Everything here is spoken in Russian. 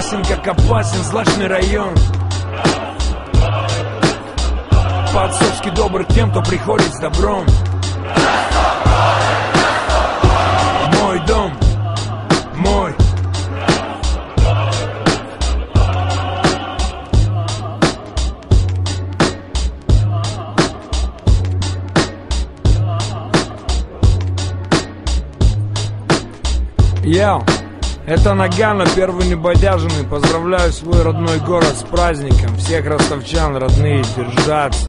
ясен, как опасен злачный район. По-отцовски добр к тем, кто приходит с добром. Мой дом, мой. Йоу, это Нагано, первый небодяженный. Поздравляю свой родной город с праздником. Всех ростовчан, родные, держаться.